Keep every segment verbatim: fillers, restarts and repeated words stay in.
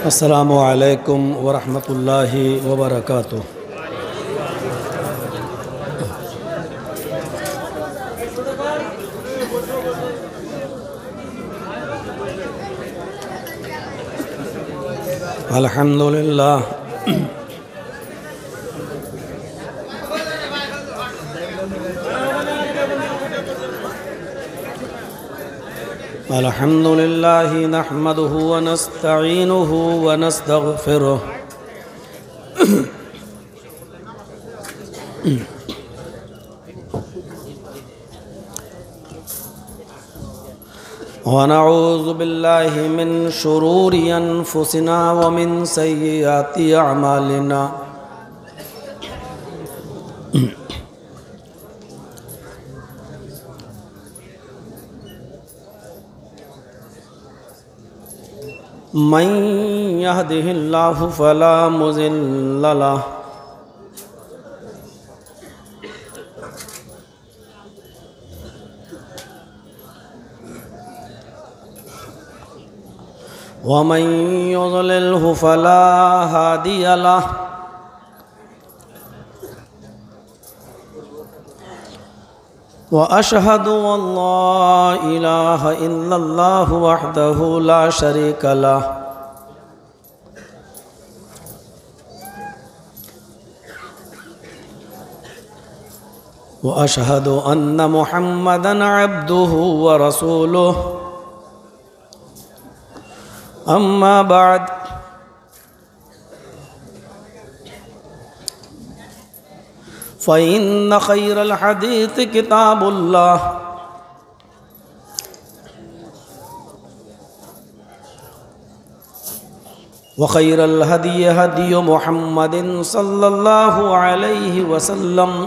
السلام علیکم ورحمۃ اللہ وبرکاتہ۔ الحمد للہ الحمد للہ نحمده ونستعینه ونستغفره ونعوذ باللہ من شرور انفسنا ومن سیئات اعمالنا من يهده الله فلا مضل له ومن يضلله فلا هادي له وأشهد أن لا إله إلا الله وحده لا شريك له وأشهد أن محمدًا عبده ورسوله أما بعد فإن خير الحديث كتاب الله وخير الهدي هدي محمد صلى الله عليه وسلم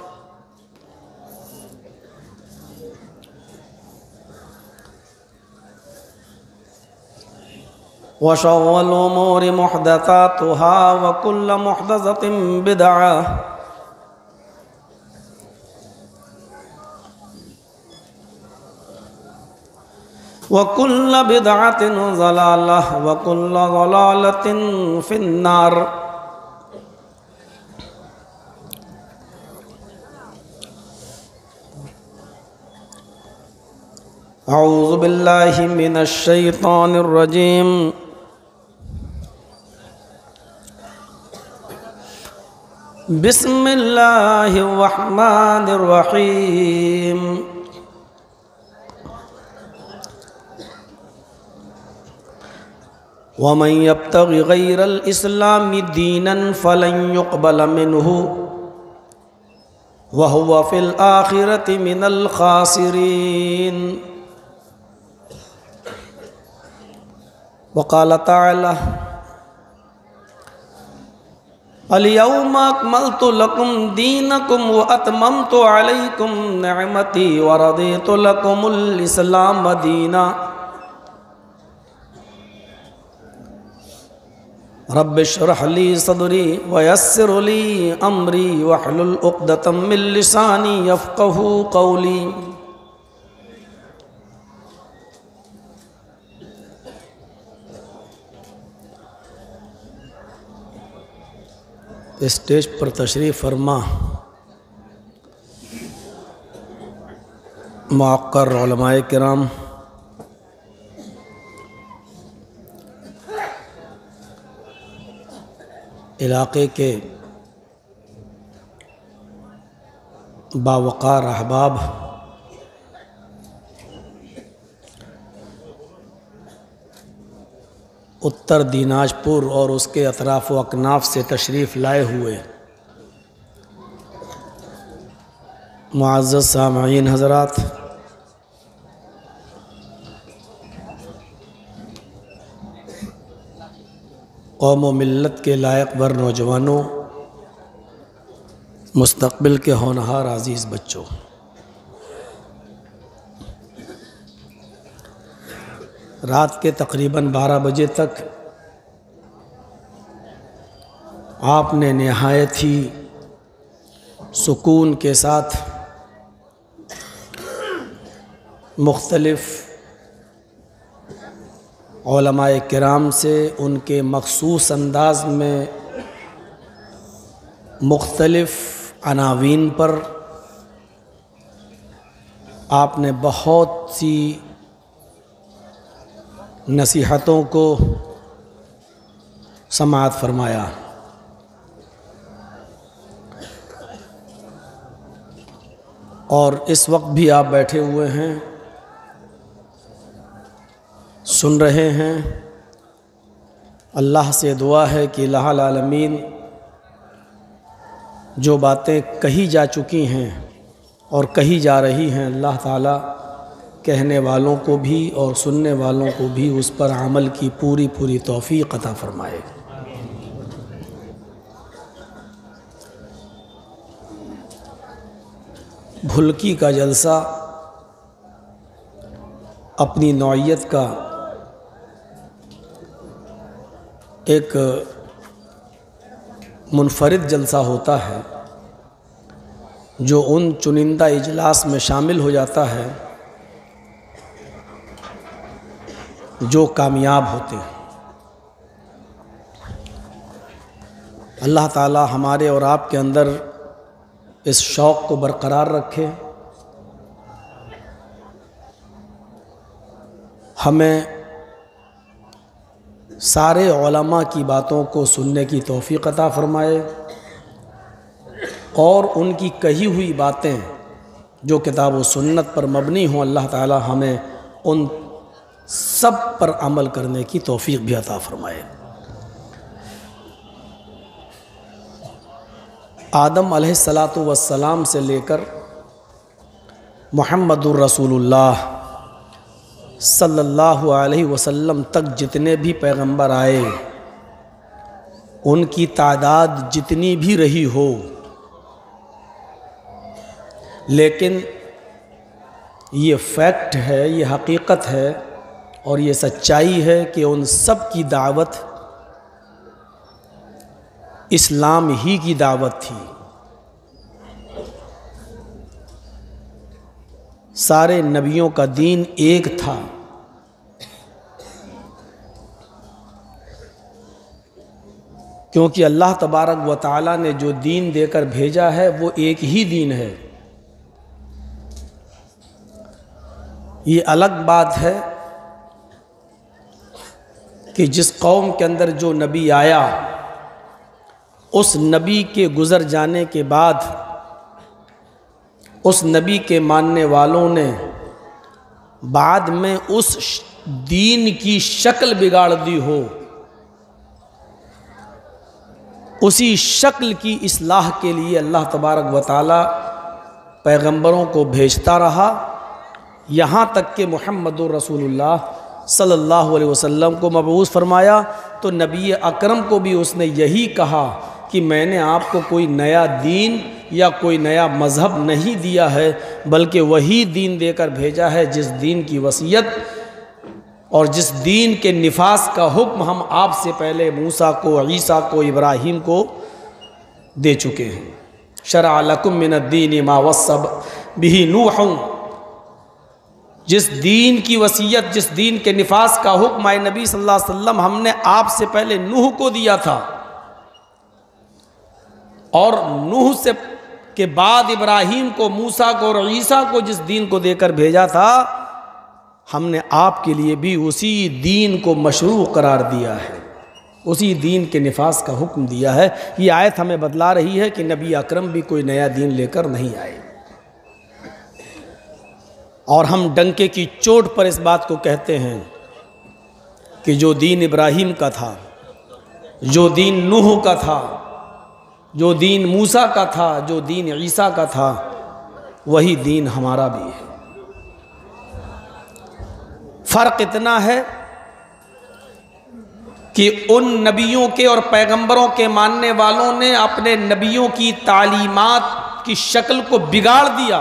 وشر الأمور محدثاتها وكل محدثة بدعة وكل بدعة ضلالة وكل ضلالة في النار۔ أعوذ بالله من الشيطان الرجيم۔ بسم الله الرحمن الرحيم۔ ومن يبتغ غير الإسلام دينا فلن يقبل منه وهو في الآخرة من الخاسرين۔ وقال تعالى اليوم أكملت لكم دينكم وأتممت عليكم نعمتي ورضيت لكم الإسلام دينا۔ رب اشرح لي صدري ويسر لي أمري واحلل عقدة من لساني يفقهوا قولي۔ اسٹیج پر تشریف فرما معقر علماء کرام، علاقے کے باوقار احباب، اتر دیناج پور اور اس کے اطراف و اکناف سے تشریف لائے ہوئے معزز سامعین حضرات، قوم و ملت کے لائق ور نوجوانوں، مستقبل کے ہونہار عزیز بچوں، رات کے تقریباً بارہ بجے تک آپ نے نہایت ہی سکون کے ساتھ مختلف علماء کرام سے ان کے مخصوص انداز میں مختلف عناوین پر آپ نے بہت سی نصیحتوں کو سماعت فرمایا۔ اور اس وقت بھی آپ بیٹھے ہوئے ہیں، سن رہے ہیں۔ اللہ سے دعا ہے کہ الہ العالمین جو باتیں کہی جا چکی ہیں اور کہی جا رہی ہیں، اللہ تعالیٰ کہنے والوں کو بھی اور سننے والوں کو بھی اس پر عمل کی پوری پوری توفیق عطا فرمائے۔ بھلکی کا جلسہ اپنی نوعیت کا ایک منفرد جلسہ ہوتا ہے جو ان چنندہ اجلاس میں شامل ہو جاتا ہے جو کامیاب ہوتے ہیں۔ اللہ تعالی ہمارے اور آپ کے اندر اس شوق کو برقرار رکھے، ہمیں سارے علماء کی باتوں کو سننے کی توفیق عطا فرمائے، اور ان کی کہی ہوئی باتیں جو کتاب و سنت پر مبنی ہوں، اللہ تعالی ہمیں ان سب پر عمل کرنے کی توفیق بھی عطا فرمائے۔ آدم علیہ الصلاۃ والسلام سے لے کر محمد الرسول اللہ صلی اللہ علیہ وسلم تک جتنے بھی پیغمبر آئے، ان کی تعداد جتنی بھی رہی ہو، لیکن یہ فیکٹ ہے، یہ حقیقت ہے اور یہ سچائی ہے کہ ان سب کی دعوت اسلام ہی کی دعوت تھی۔ سارے نبیوں کا دین ایک تھا، کیونکہ اللہ تبارک و تعالی نے جو دین دے کر بھیجا ہے وہ ایک ہی دین ہے۔ یہ الگ بات ہے کہ جس قوم کے اندر جو نبی آیا، اس نبی کے گزر جانے کے بعد اس نبی کے ماننے والوں نے بعد میں اس دین کی شکل بگاڑ دی ہو، اسی شکل کی اصلاح کے لیے اللہ تبارک و تعالی پیغمبروں کو بھیجتا رہا، یہاں تک کہ محمد الرسول اللہ صلی اللہ علیہ وسلم کو مبعوث فرمایا۔ تو نبی اکرم کو بھی اس نے یہی کہا کہ میں نے آپ کو کوئی نیا دین یا کوئی نیا مذہب نہیں دیا ہے، بلکہ وہی دین دے کر بھیجا ہے جس دین کی وصیت اور جس دین کے نفاذ کا حکم ہم آپ سے پہلے موسیٰ کو، عیسیٰ کو، ابراہیم کو دے چکے ہیں۔ شرع لکم من الدین ما وصى بہ نوح، جس دین کی وصیت، جس دین کے نفاذ کا حکم اے نبی صلی اللہ علیہ وسلم ہم نے آپ سے پہلے نوح کو دیا تھا، اور نوح سے کے بعد ابراہیم کو، موسیٰ کو اور عیسیٰ کو جس دین کو دے کر بھیجا تھا، ہم نے آپ کے لیے بھی اسی دین کو مشروع قرار دیا ہے، اسی دین کے نفاذ کا حکم دیا ہے۔ یہ آیت ہمیں بتلا رہی ہے کہ نبی اکرم بھی کوئی نیا دین لے کر نہیں آئے، اور ہم ڈنکے کی چوٹ پر اس بات کو کہتے ہیں کہ جو دین ابراہیم کا تھا، جو دین نوح کا تھا، جو دین موسیٰ کا تھا، جو دین عیسیٰ کا تھا، وہی دین ہمارا بھی ہے۔ فرق اتنا ہے کہ ان نبیوں کے اور پیغمبروں کے ماننے والوں نے اپنے نبیوں کی تعلیمات کی شکل کو بگاڑ دیا،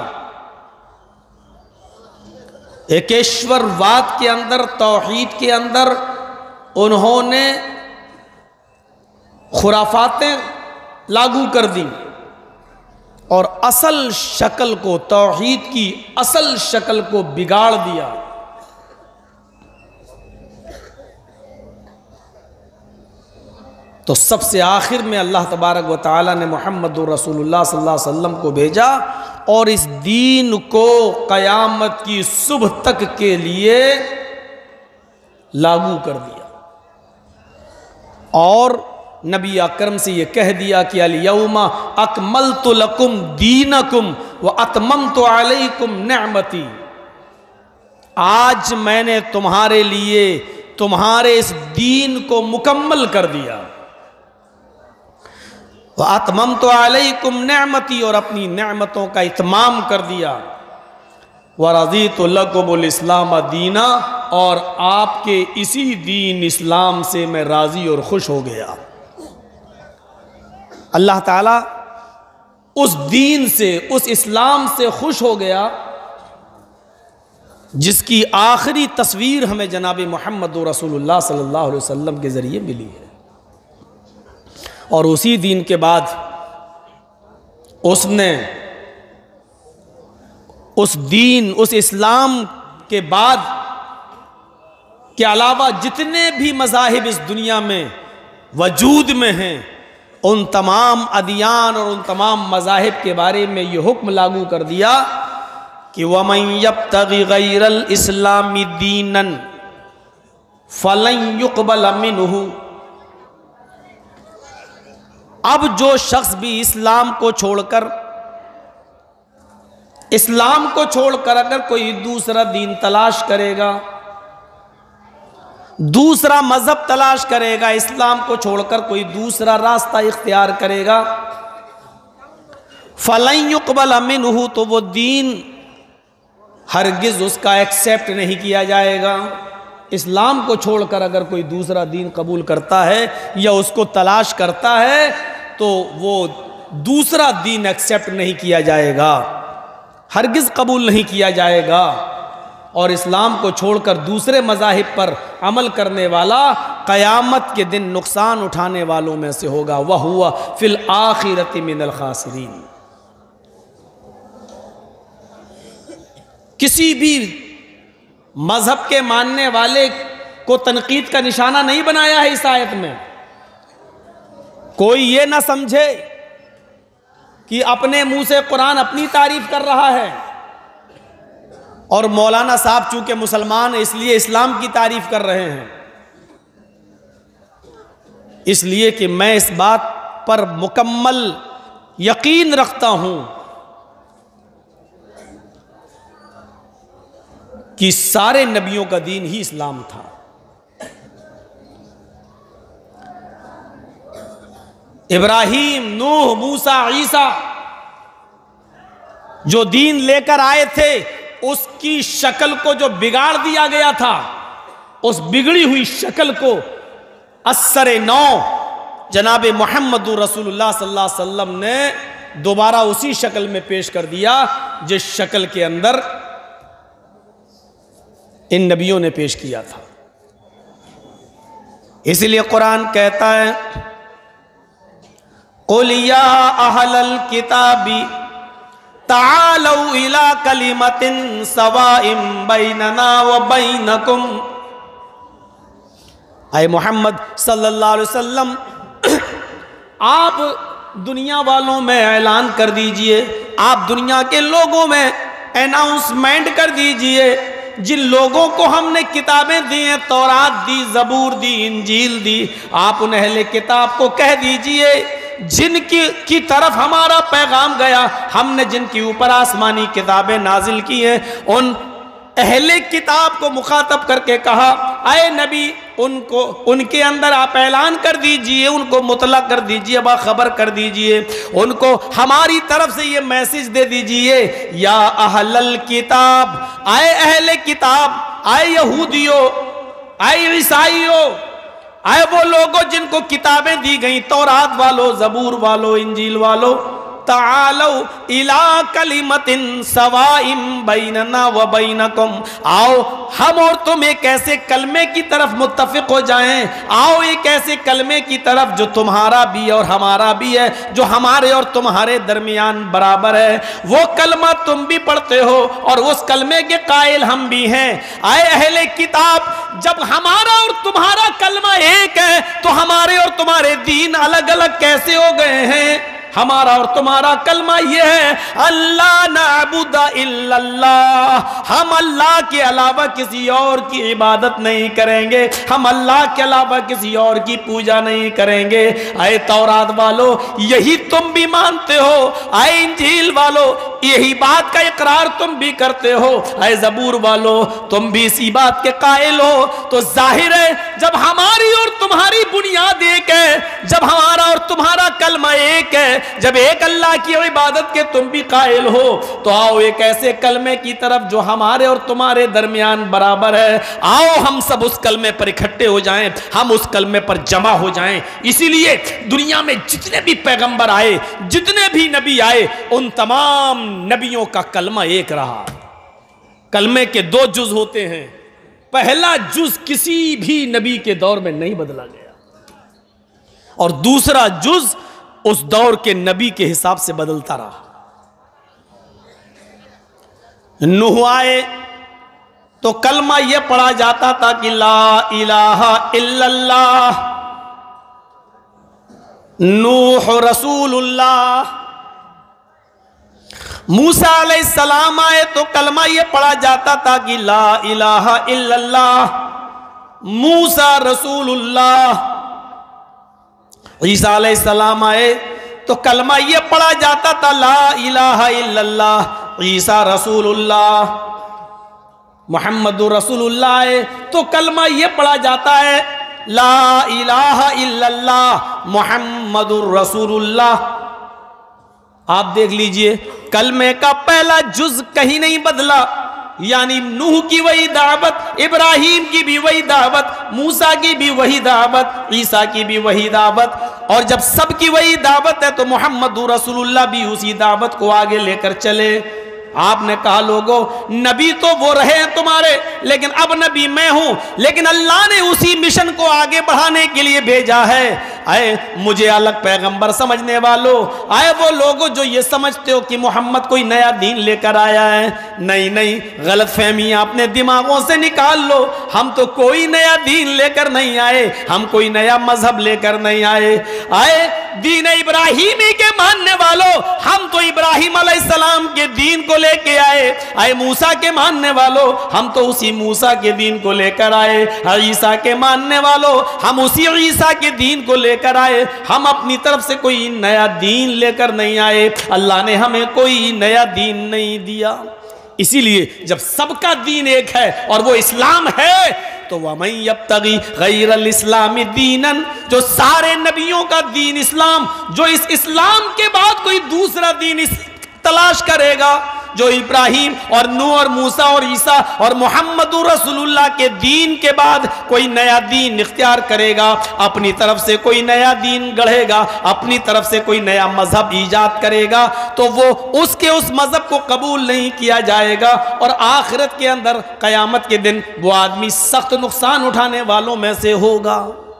ایکیشور واد کے اندر، توحید کے اندر انہوں نے خرافاتیں لاگو کر دیں اور اصل شکل کو، توحید کی اصل شکل کو بگاڑ دیا۔ تو سب سے آخر میں اللہ تبارک و تعالیٰ نے محمد رسول اللہ صلی اللہ علیہ وسلم کو بھیجا اور اس دین کو قیامت کی صبح تک کے لیے لاگو کر دیا، اور نبی اکرم سے یہ کہہ دیا کہ الیوم اکملت لکم دینکم واتممت علیکم نعمتی، آج میں نے تمہارے لیے تمہارے اس دین کو مکمل کر دیا، واتممت علیکم نعمتی، اور اپنی نعمتوں کا اتمام کر دیا، ورضیت لکم الاسلام دینا، اور آپ کے اسی دین اسلام سے میں راضی اور خوش ہو گیا۔ اللہ تعالیٰ اس دین سے، اس اسلام سے خوش ہو گیا جس کی آخری تصویر ہمیں جناب محمد رسول اللہ صلی اللہ علیہ وسلم کے ذریعے ملی ہے، اور اسی دین کے بعد اس نے اس دین اس اسلام کے بعد کے علاوہ جتنے بھی مذاہب اس دنیا میں وجود میں ہیں، ان تمام ادیان اور ان تمام مذاہب کے بارے میں یہ حکم لاگو کر دیا کہ وَمَن يَبْتَغِ غَيْرَ الْإِسْلَامِ دِينًا فَلَن يُقْبَلَ مِنْهُ، اب جو شخص بھی اسلام کو چھوڑ کر اسلام کو چھوڑ کر اگر کوئی دوسرا دین تلاش کرے گا، دوسرا مذہب تلاش کرے گا، اسلام کو چھوڑ کر کوئی دوسرا راستہ اختیار کرے گا، فَلَن يُقْبَلَ مِنْهُ، تو وہ دین ہرگز اس کا ایکسیپٹ نہیں کیا جائے گا۔ اسلام کو چھوڑ کر اگر کوئی دوسرا دین قبول کرتا ہے یا اس کو تلاش کرتا ہے تو وہ دوسرا دین ایکسیپٹ نہیں کیا جائے گا، ہرگز قبول نہیں کیا جائے گا، اور اسلام کو چھوڑ کر دوسرے مذاہب پر عمل کرنے والا قیامت کے دن نقصان اٹھانے والوں میں سے ہوگا، وَهُوَ فِي الْآخِرَةِ مِنَ الْخَاسِرِينَ۔ کسی بھی مذہب کے ماننے والے کو تنقید کا نشانہ نہیں بنایا ہے اس آیت میں۔ کوئی یہ نہ سمجھے کہ اپنے منہ سے قرآن اپنی تعریف کر رہا ہے، اور مولانا صاحب چونکہ مسلمان اس لیے اسلام کی تعریف کر رہے ہیں، اس لیے کہ میں اس بات پر مکمل یقین رکھتا ہوں کہ سارے نبیوں کا دین ہی اسلام تھا۔ ابراہیم، نوح، موسیٰ، عیسیٰ جو دین لے کر آئے تھے، اس کی شکل کو جو بگاڑ دیا گیا تھا، اس بگڑی ہوئی شکل کو اثر نو جناب محمد رسول اللہ صلی اللہ علیہ وسلم نے دوبارہ اسی شکل میں پیش کر دیا جس شکل کے اندر ان نبیوں نے پیش کیا تھا۔ اس لیے قرآن کہتا ہے قُلْ يَا أَهْلَ الْكِتَابِ تَعَالَوْا إِلَىٰ كَلِمَةٍ سَوَاءٍ بَيْنَنَا وَبَيْنَكُمْ، اے محمد صلی اللہ علیہ وسلم آپ دنیا والوں میں اعلان کر دیجئے، آپ دنیا کے لوگوں میں اناؤنسمنٹ کر دیجئے، جن لوگوں کو ہم نے کتابیں دی ہیں، تورات دی، زبور دی، انجیل دی، آپ ان اہل کتاب کو کہہ دیجئے جن کی کی طرف ہمارا پیغام گیا، ہم نے جن کے اوپر آسمانی کتابیں نازل کی ہیں، ان اہل کتاب کو مخاطب کر کے کہا اے نبی ان کو ان کے اندر آپ اعلان کر دیجئے، ان کو مطلع کر دیجئے، باخبر کر دیجئے، ان کو ہماری طرف سے یہ میسج دے دیجئے یا اہل الکتاب، اے اہل کتاب، اے یہودیوں، اے عیسائیوں، اے وہ لوگوں جن کو کتابیں دی گئیں، تورات والو، زبور والو، انجیل والو، تعالوا الى کلمۃ سواء بیننا وبینکم، آؤ ہم اور تم ایک ایسے کلمے کی طرف متفق ہو جائیں، آؤ ایک ایسے کلمے کی طرف جو تمہارا بھی اور ہمارا بھی ہے، جو ہمارے اور تمہارے درمیان برابر ہے، وہ کلمہ تم بھی پڑھتے ہو اور اس کلمے کے قائل ہم بھی ہیں۔ اے اہل کتاب، جب ہمارا اور تمہارا کلمہ ایک ہے تو ہمارے ہمارے اور تمہارے دین الگ الگ کیسے ہو گئے ہیں؟ ہمارا اور تمہارا کلمہ یہ ہے اللہ نعبد الا اللہ، ہم اللہ کے علاوہ کسی اور کی عبادت نہیں کریں گے، ہم اللہ کے علاوہ کسی اور کی پوجا نہیں کریں گے۔ اے تورات والو یہی تم بھی مانتے ہو، اے انجیل والو یہی بات کا اقرار تم بھی کرتے ہو، اے زبور والو تم بھی اسی بات کے قائل ہو۔ تو ظاہر ہے جب ہماری اور تمہاری بنیاد ایک ہے، جب ہمارا اور تمہارا کلمہ ایک ہے، جب ایک اللہ کی عبادت کے تم بھی قائل ہو، تو آؤ ایک ایسے کلمے کی طرف جو ہمارے اور تمہارے درمیان برابر ہے، آؤ ہم سب اس کلمے پر اکٹھے ہو جائیں، ہم اس کلمے پر جمع ہو جائیں۔ اسی لیے دنیا میں جتنے بھی پیغمبر آئے، جتنے بھی نبی آئے، ان تمام نبیوں کا کلمہ ایک رہا۔ کلمے کے دو جز ہوتے ہیں، پہلا جز کسی بھی نبی کے دور میں نہیں بدلا گیا، اور دوسرا جز اس دور کے نبی کے حساب سے بدلتا رہا۔ نوح آئے تو کلمہ یہ پڑھا جاتا تھا کہ لا الہ الا اللہ، نوح رسول اللہ۔ موسیٰ علیہ السلام آئے تو کلمہ یہ پڑھا جاتا تھا کہ لا الہ الا اللہ، موسیٰ رسول اللہ۔ عیسیٰ علیہ السلام آئے تو کلمہ یہ پڑھا جاتا تھا لا الہ الا اللہ، عیسیٰ رسول اللہ۔ محمد رسول اللہ آئے تو کلمہ یہ پڑھا جاتا ہے لا الہ الا اللہ، محمد رسول اللہ۔ آپ دیکھ لیجئے کلمے کا پہلا جز کہیں نہیں بدلا، یعنی نوح کی وہی دعوت، ابراہیم کی بھی وہی دعوت، موسیٰ کی بھی وہی دعوت، عیسیٰ کی بھی وہی دعوت، اور جب سب کی وہی دعوت ہے تو محمد رسول اللہ بھی اسی دعوت کو آگے لے کر چلے۔ آپ نے کہا لوگو نبی تو وہ رہے ہیں تمہارے، لیکن اب نبی میں ہوں، لیکن اللہ نے اسی مشن کو آگے بڑھانے کے لیے بھیجا ہے۔ آئے مجھے الگ پیغمبر سمجھنے والو، آئے وہ لوگوں جو یہ سمجھتے ہو کہ محمد کوئی نیا دین لے کر آیا ہے، نہیں نہیں، غلط فہمیاں اپنے دماغوں سے نکال لو۔ ہم تو کوئی نیا دین لے کر نہیں آئے، ہم کوئی نیا مذہب لے کر نہیں آئے۔ آئے دین ابراہیمی کے ماننے والو، ہم تو ابراہیم علیہ السلام کے دین کو لے کے آئے۔ آئے موسیٰ کے ماننے والو، ہم تو اسی موسیٰ کے دین کو لے کر آئے۔ عیسیٰ کے ماننے والو، ہم اسی عیسیٰ کے دین کو لے کر آئے۔ ہم اپنی طرف سے کوئی نیا دین لے کر نہیں آئے، اللہ نے ہمیں کوئی نیا دین نہیں دیا۔ اسی لیے جب سب کا دین ایک ہے اور وہ اسلام ہے تو وَمَن يَبْتَغِي غَيْرَ الْإِسْلَامِ دِينًا، جو سارے نبیوں کا دین اسلام، جو اس اسلام کے بعد کوئی دوسرا دین تلاش کرے گا، جو ابراہیم اور نوح اور موسیٰ اور عیسیٰ اور محمد رسول اللہ کے دین کے بعد کوئی نیا دین اختیار کرے گا، اپنی طرف سے کوئی نیا دین گڑھے گا، اپنی طرف سے کوئی نیا مذہب ایجاد کرے گا، تو وہ اس کے اس مذہب کو قبول نہیں کیا جائے گا، اور آخرت کے اندر قیامت کے دن وہ آدمی سخت نقصان اٹھانے والوں میں سے ہوگا۔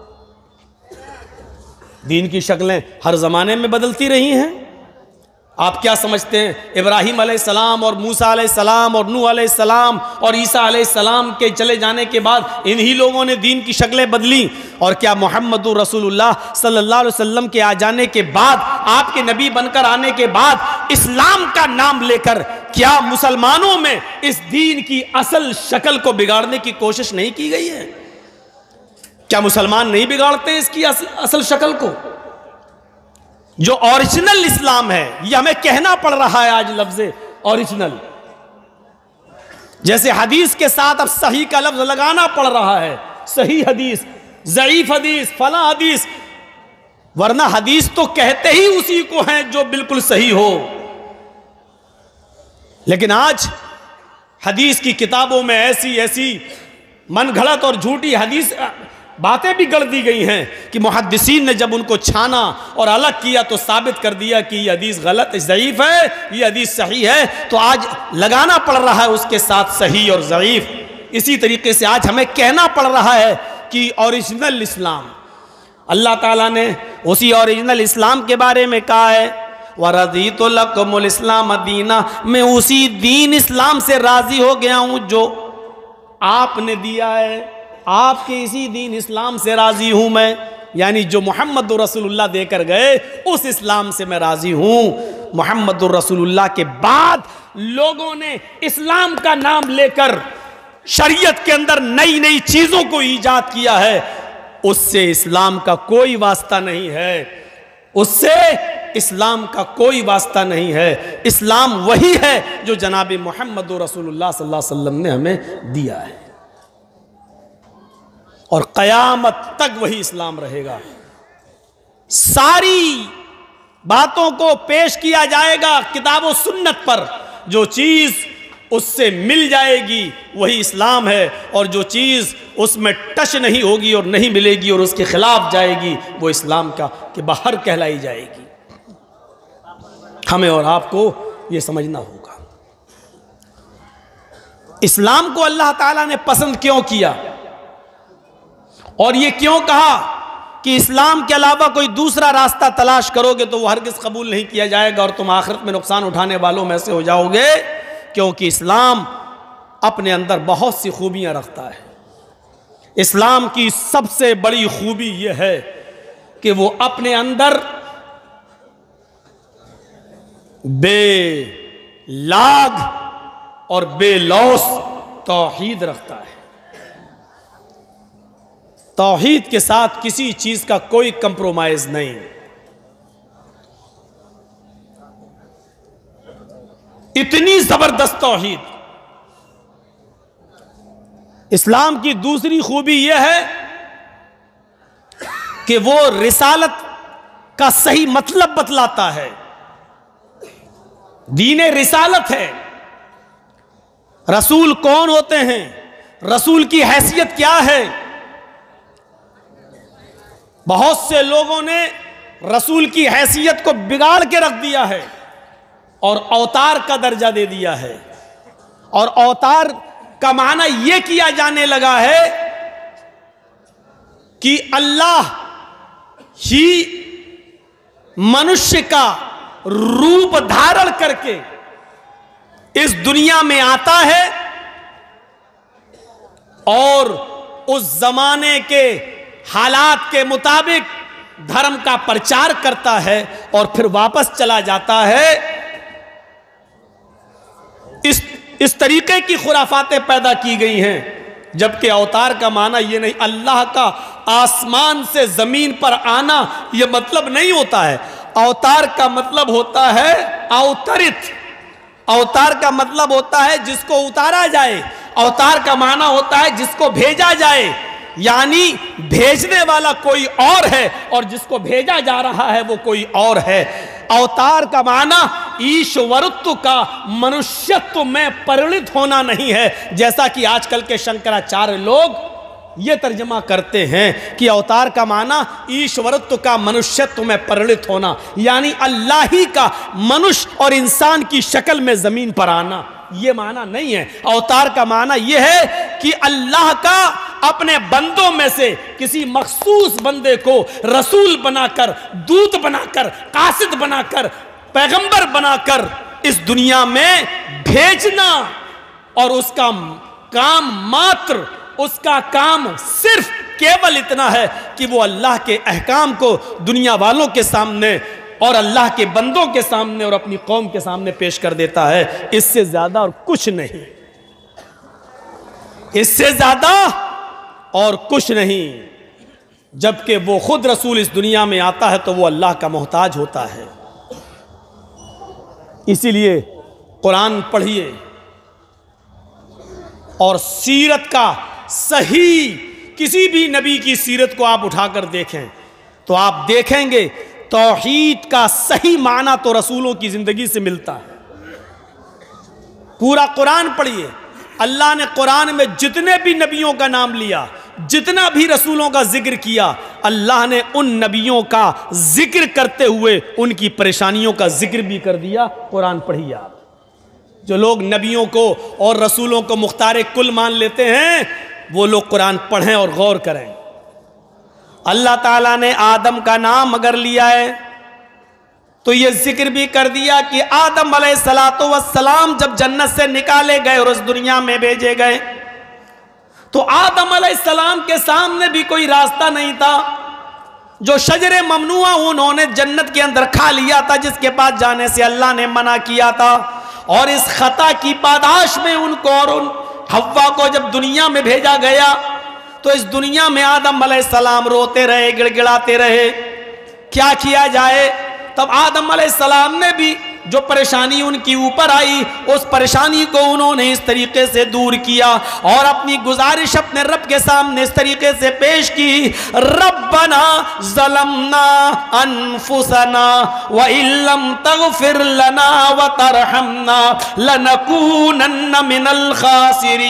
دین کی شکلیں ہر زمانے میں بدلتی رہی ہیں۔ آپ کیا سمجھتے ہیں ابراہیم علیہ السلام اور موسیٰ علیہ السلام اور نوح علیہ السلام اور عیسیٰ علیہ السلام کے چلے جانے کے بعد انہی لوگوں نے دین کی شکلیں بدلی؟ اور کیا محمد رسول اللہ صلی اللہ علیہ وسلم کے آ جانے کے بعد، آپ کے نبی بن کر آنے کے بعد، اسلام کا نام لے کر کیا مسلمانوں میں اس دین کی اصل شکل کو بگاڑنے کی کوشش نہیں کی گئی ہے؟ کیا مسلمان نہیں بگاڑتے اس کی اصل شکل کو؟ جو اوریجنل اسلام ہے، یہ ہمیں کہنا پڑ رہا ہے آج لفظ اوریجنل، جیسے حدیث کے ساتھ اب صحیح کا لفظ لگانا پڑ رہا ہے، صحیح حدیث، ضعیف حدیث، فلاں حدیث، ورنہ حدیث تو کہتے ہی اسی کو ہیں جو بالکل صحیح ہو۔ لیکن آج حدیث کی کتابوں میں ایسی ایسی من گھڑت اور جھوٹی حدیث باتیں بھی گڑ دی گئی ہیں کہ محدثین نے جب ان کو چھانا اور الگ کیا تو ثابت کر دیا کہ یہ حدیث غلط، ضعیف ہے، یہ حدیث صحیح ہے، تو آج لگانا پڑ رہا ہے اس کے ساتھ صحیح اور ضعیف۔ اسی طریقے سے آج ہمیں کہنا پڑ رہا ہے کہ اوریجنل اسلام، اللہ تعالیٰ نے اسی اوریجنل اسلام کے بارے میں کہا ہے وَرَضِيتُ لَكُمُ الْإِسْلَامَ دِينًا، میں اسی دین اسلام سے راضی ہو گیا ہوں جو آپ نے دیا ہے، آپ کے اسی دین اسلام سے راضی ہوں میں۔ یعنی جو محمد رسول اللہ دے کر گئے اس اسلام سے میں راضی ہوں۔ محمد رسول اللہ کے بعد لوگوں نے اسلام کا نام لے کر شریعت کے اندر نئی نئی چیزوں کو ایجاد کیا ہے، اس سے اسلام کا کوئی واسطہ نہیں ہے، اس سے اسلام کا کوئی واسطہ نہیں ہے۔ اسلام وہی ہے جو جناب محمد رسول اللہ صلی اللہ علیہ وسلم نے ہمیں دیا ہے، اور قیامت تک وہی اسلام رہے گا۔ ساری باتوں کو پیش کیا جائے گا کتاب و سنت پر، جو چیز اس سے مل جائے گی وہی اسلام ہے، اور جو چیز اس میں ٹچ نہیں ہوگی اور نہیں ملے گی اور اس کے خلاف جائے گی وہ اسلام کا کہ باہر کہلائی جائے گی۔ ہمیں اور آپ کو یہ سمجھنا ہوگا اسلام کو اللہ تعالیٰ نے پسند کیوں کیا، اور یہ کیوں کہا کہ اسلام کے علاوہ کوئی دوسرا راستہ تلاش کرو گے تو وہ ہرگز قبول نہیں کیا جائے گا اور تم آخرت میں نقصان اٹھانے والوں میں سے ہو جاؤ گے، کیونکہ اسلام اپنے اندر بہت سی خوبیاں رکھتا ہے۔ اسلام کی سب سے بڑی خوبی یہ ہے کہ وہ اپنے اندر بے لاگ اور بے لوث توحید رکھتا ہے۔ توحید کے ساتھ کسی چیز کا کوئی کمپرومائز نہیں۔ اتنی زبردست توحید۔ اسلام کی دوسری خوبی یہ ہے کہ وہ رسالت کا صحیح مطلب بتلاتا ہے۔ دین رسالت ہے، رسول کون ہوتے ہیں، رسول کی حیثیت کیا ہے۔ بہت سے لوگوں نے رسول کی حیثیت کو بگاڑ کے رکھ دیا ہے اور اوتار کا درجہ دے دیا ہے، اور اوتار کا معنی یہ کیا جانے لگا ہے کہ اللہ ہی منشیہ کا روپ دھارن کر کے اس دنیا میں آتا ہے اور اس زمانے کے حالات کے مطابق دھرم کا پرچار کرتا ہے اور پھر واپس چلا جاتا ہے۔ اس اس طریقے کی خرافاتیں پیدا کی گئی ہیں، جبکہ اوتار کا معنی یہ نہیں، اللہ کا آسمان سے زمین پر آنا یہ مطلب نہیں ہوتا ہے۔ اوتار کا مطلب ہوتا ہے اوترت، اوتار کا مطلب ہوتا ہے جس کو اتارا جائے، اوتار کا معنی ہوتا ہے جس کو بھیجا جائے، یعنی بھیجنے والا کوئی اور ہے اور جس کو بھیجا جا رہا ہے وہ کوئی اور ہے۔ اوتار کا معنی ایشورتو کا منشیتو میں پرلت ہونا نہیں ہے، جیسا کہ آج کل کے شنکراچاریہ لوگ یہ ترجمہ کرتے ہیں کہ اوتار کا معنی ایشورتو کا منشیتو میں پرلت ہونا، یعنی اللہ ہی کا منش اور انسان کی شکل میں زمین پر آنا، یہ معنی نہیں ہے۔ اوتار کا معنی یہ ہے کہ اللہ کا اپنے بندوں میں سے کسی مخصوص بندے کو رسول بنا کر، دودت بنا کر، قاصد بنا کر، پیغمبر بنا کر اس دنیا میں بھیجنا، اور اس کا کام ماتر، اس کا کام صرف کیول اتنا ہے کہ وہ اللہ کے احکام کو دنیا والوں کے سامنے اور اللہ کے بندوں کے سامنے اور اپنی قوم کے سامنے پیش کر دیتا ہے، اس سے زیادہ اور کچھ نہیں، اس سے زیادہ اور کچھ نہیں۔ جبکہ وہ خود رسول اس دنیا میں آتا ہے تو وہ اللہ کا محتاج ہوتا ہے۔ اسی لیے قرآن پڑھیے اور سیرت کا صحیح کسی بھی نبی کی سیرت کو آپ اٹھا کر دیکھیں تو آپ دیکھیں گے توحید کا صحیح معنی تو رسولوں کی زندگی سے ملتا ہے۔ پورا قرآن پڑھیے، اللہ نے قرآن میں جتنے بھی نبیوں کا نام لیا، جتنا بھی رسولوں کا ذکر کیا، اللہ نے ان نبیوں کا ذکر کرتے ہوئے ان کی پریشانیوں کا ذکر بھی کر دیا۔ قرآن پڑھیے آپ۔ جو لوگ نبیوں کو اور رسولوں کو مختار کل مان لیتے ہیں وہ لوگ قرآن پڑھیں اور غور کریں۔ اللہ تعالیٰ نے آدم کا نام اگر لیا ہے تو یہ ذکر بھی کر دیا کہ آدم علیہ السلام جب جنت سے نکالے گئے اور اس دنیا میں بھیجے گئے تو آدم علیہ السلام کے سامنے بھی کوئی راستہ نہیں تھا، جو شجر ممنوع انہوں نے جنت کے اندر کھا لیا تھا، جس کے پاس جانے سے اللہ نے منع کیا تھا، اور اس خطا کی پاداش میں ان کو اور ان حوا کو جب دنیا میں بھیجا گیا تو اس دنیا میں آدم علیہ السلام روتے رہے، گڑ گڑاتے رہے، کیا کیا جائے؟ تب آدم علیہ السلام نے بھی جو پریشانی ان کی اوپر آئی اس پریشانی کو انہوں نے اس طریقے سے دور کیا اور اپنی گزارش اپنے رب کے سامنے اس طریقے سے پیش کی، ربنا ظلمنا انفسنا وَإِن لَّمْ تَغْفِرْ لَنَا وَتَرْحَمْنَا لَنَكُونَنَّ مِنَ الْخَاسِرِينَ۔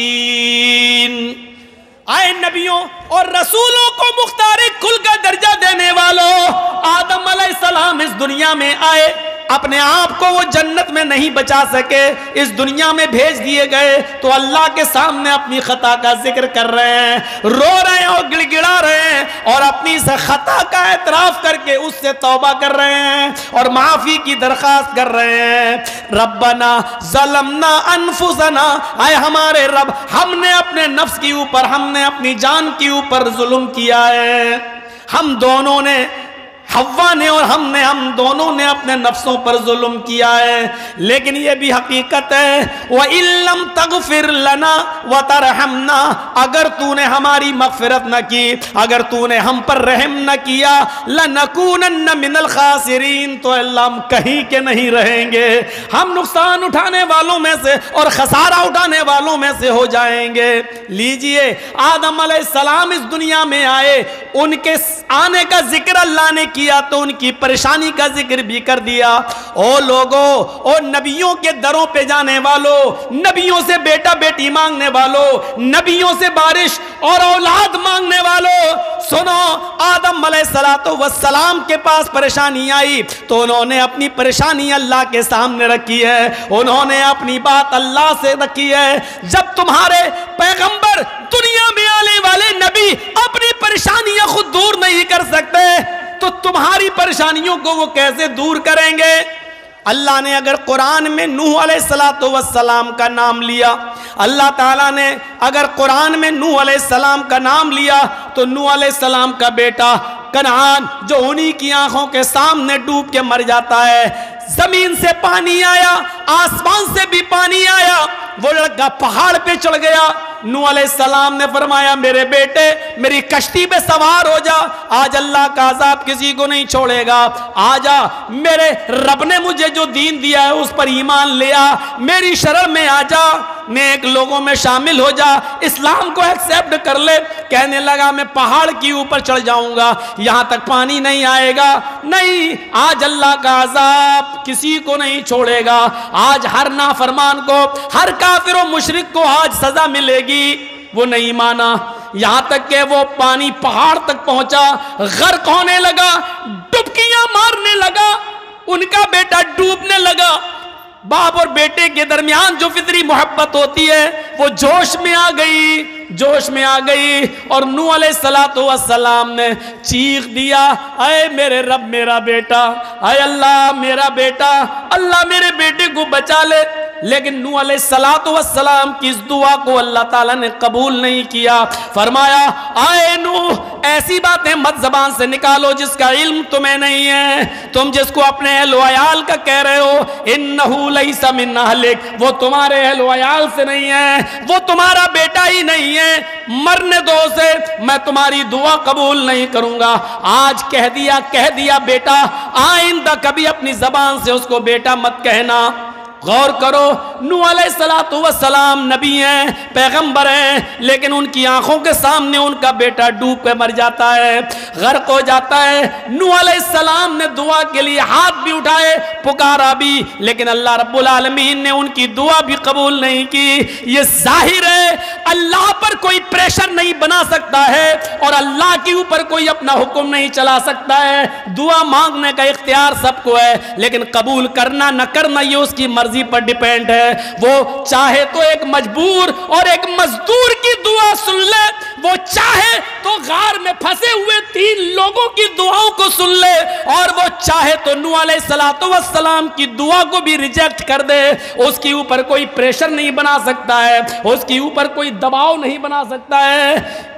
آئے نبیوں اور رسولوں کو مختار کل کا درجہ دینے والوں، آدم علیہ السلام اس دنیا میں آئے، اپنے آپ کو وہ جنت میں نہیں بچا سکے، اس دنیا میں بھیج دیے گئے تو اللہ کے سامنے اپنی خطا کا ذکر کر رہے ہیں، رو رہے ہیں اور گڑ گڑا رہے ہیں، اور اپنی سے خطا کا اعتراف کر کے اس سے توبہ کر رہے ہیں اور معافی کی درخواست کر رہے ہیں۔ ربنا ظلمنا انفسنا، اے ہمارے رب، ہم نے اپنے نفس کے اوپر، ہم نے اپنی جان کے اوپر ظلم کیا ہے، ہم دونوں نے، حوا نے اور ہم نے، ہم دونوں نے اپنے نفسوں پر ظلم کیا ہے، لیکن یہ بھی حقیقت ہے وَإِن لَّمْ تَغْفِرْ لَنَا وَتَرْحَمْنَا، اگر تو نے ہماری مغفرت نہ کی، اگر تو نے ہم پر رحم نہ کیا، لَنَكُونَنَّ مِنَ الْخَاسِرِينَ، تو اللہ ہم کہیں کے نہیں رہیں گے، ہم نقصان اٹھانے والوں میں سے اور خسارہ اٹھانے والوں میں سے ہو جائیں گے۔ لیجئے آدم علیہ السلام اس دنیا میں آئے، ان کے آنے کا ذکر اللہ نے کیا تو ان کی پریشانی کا ذکر بھی کر دیا۔ او لوگو، او نبیوں کے دروں پہ جانے والوں، نبیوں سے بیٹا بیٹی مانگنے والوں، نبیوں سے بارش اور اولاد مانگنے والوں، سنو، آدم علیہ السلام کے پاس پریشانی آئی تو انہوں نے اپنی پریشانی اللہ کے سامنے رکھی ہے، انہوں نے اپنی بات اللہ سے رکھی ہے۔ جب تمہارے پیغمبر، دنیا میں آنے والے نبی اپنی پریشانیاں خود دور نہیں کر سکتے تو تمہاری پریشانیوں کو وہ کیسے دور کریں گے؟ اللہ نے اگر قرآن میں نوح علیہ السلام کا نام لیا، اللہ تعالیٰ نے اگر قرآن میں نوح علیہ السلام کا نام لیا تو نوح علیہ السلام کا بیٹا کنعان جو انہی کی آنکھوں کے سامنے ڈوب کے مر جاتا ہے، زمین سے پانی آیا، آسمان سے بھی پانی آیا، وہ لڑکا پہاڑ پہ چڑھ گیا، نوح علیہ السلام نے فرمایا میرے بیٹے میری کشتی پہ سوار ہو جا، آج اللہ کا عذاب کسی کو نہیں چھوڑے گا، آجا میرے رب نے مجھے جو دین دیا ہے اس پر ایمان لیا، میری شرع میں آجا، نیک لوگوں میں شامل ہو جا، اسلام کو ایکسیپٹ کر لے۔ کہنے لگا میں پہاڑ کی اوپر چڑھ جاؤں گا، یہاں تک پانی نہیں آئے گا، نہیں، آج اللہ کا عذاب کسی کو نہیں چھوڑے گا، آج ہر نافرمان کو، ہر کافر و مشرک کو آج سزا ملے گی۔ وہ نہیں مانا، یہاں تک کہ وہ پانی پہاڑ تک پہنچا، غرق ہونے لگا، ڈبکیاں مارنے لگا، ان کا بیٹا ڈوبنے لگا۔ باپ اور بیٹے کے درمیان جو فطری محبت ہوتی ہے وہ جوش میں آ گئی، جوش میں آ گئی، اور نوح علیہ السلام نے چیخ دیا، اے میرے رب میرا بیٹا، اے اللہ میرا بیٹا، اللہ میرے بیٹے کو بچا لے۔ لیکن نوح علیہ السلام کی اس دعا کو اللہ تعالیٰ نے قبول نہیں کیا، فرمایا اے نوح ایسی باتیں مت زبان سے نکالو جس کا علم تمہیں نہیں ہے، تم جس کو اپنے اہل و عیال کا کہہ رہے ہو، انہو لیس من اہلک، وہ تمہارے اہل و عیال سے نہیں ہے، وہ تمہارا بیٹا ہی نہیں ہے، مرنے دو اسے، میں تمہاری دعا قبول نہیں کروں گا۔ آج کہہ دیا کہہ دیا بیٹا، آئندہ کبھی اپنی زبان سے اس کو بیٹا مت کہنا۔ غور کرو، نوح علیہ السلام نبی ہیں، پیغمبر ہیں، لیکن ان کی آنکھوں کے سامنے ان کا بیٹا ڈوب کے مر جاتا ہے، غرق ہو جاتا ہے۔ نوح علیہ السلام نے دعا کے لیے ہاتھ بھی اٹھائے، پکارا بھی، لیکن اللہ رب العالمین نے ان کی دعا بھی قبول نہیں کی۔ یہ ظاہر ہے اللہ پر کوئی پریشر نہیں بنا سکتا ہے اور اللہ کے اوپر کوئی اپنا حکم نہیں چلا سکتا ہے۔ دعا مانگنے کا اختیار سب کو ہے، لیکن قبول کرنا نہ کرنا یہ اس کی مرضی پر ڈیپینڈ ہے۔ وہ چاہے تو ایک مجبور اور ایک مزدور کی دعا سن لے، وہ چاہے تو غار میں پھنسے ہوئے تین لوگوں کی دعاؤں کو سن لے، اور وہ چاہے تو نوح علیہ السلام کی دعا کو بھی ریجیکٹ کر دے، اس کے اوپر کوئی پریشر نہیں بنا سکتا ہے، اس کے اوپر کوئی دباؤ نہیں بنا سکتا ہے۔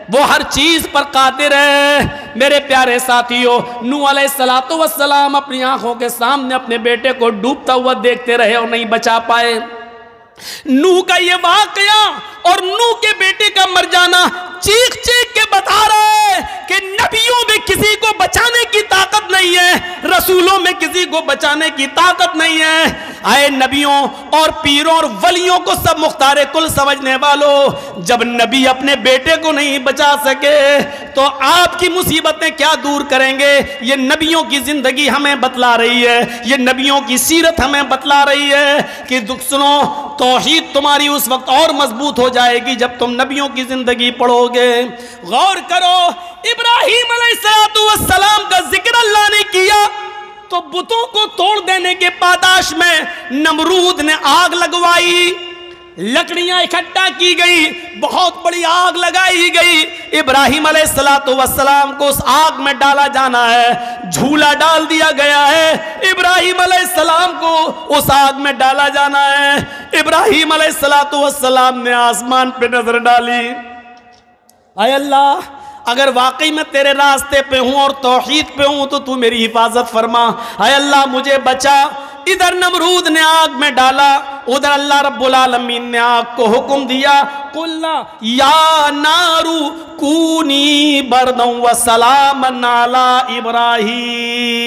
وہ ہر چیز پر قادر ہے۔ میرے پیارے ساتھیوں، نوح علیہ الصلوۃ والسلام اپنی آنکھوں کے سامنے اپنے بیٹے کو ڈوبتا ہوا دیکھتے رہے اور نہیں بچا پائے۔ نوح کا یہ واقعہ اور نوح کے بیٹے کا مر جانا چیخ چیخ کے بتا رہا ہے کہ نبیوں میں کسی کو بچانے کی طاقت نہیں ہے، رسولوں میں کسی کو بچانے کی طاقت نہیں ہے۔ آئے نبیوں اور پیروں اور ولیوں کو سب مختار کل سمجھنے والوں، جب نبی اپنے بیٹے کو نہیں بچا سکے تو آپ کی مصیبتیں کیا دور کریں گے؟ یہ نبیوں کی زندگی ہمیں بتلا رہی ہے، یہ نبیوں کی سیرت ہمیں بتلا رہی ہے کہ سنو، توحید تمہاری اس وقت اور مضبوط ہو جائے گی جب تم نبیوں کی زندگی پڑھو گے۔ غور کرو، ابراہیم علیہ السلام کا ذکر اللہ نے کیا تو بتوں کو توڑ دینے کے پاداش میں نمرود نے آگ لگوائی، لکڑیاں اکٹھا کی گئی، بہت بڑی آگ لگائی گئی۔ ابراہیم علیہ السلام کو اس آگ میں ڈالا جانا ہے، جھولا ڈال دیا گیا ہے، ابراہیم علیہ السلام کو اس آگ میں ڈالا جانا ہے۔ ابراہیم علیہ السلام نے آسمان پہ نظر ڈالی، اے اللہ اگر واقعی میں تیرے راستے پہ ہوں اور توحید پہ ہوں تو تو میری حفاظت فرما، اے اللہ مجھے بچا۔ ادھر نمرود نے آگ میں ڈالا، ادھر اللہ رب العالمین نے آگ کو حکم دیا، قُلْنَا يَا نَارُ كُونِي بَرْدًا وَسَلَامًا عَلَىٰ إِبْرَاهِيمَ،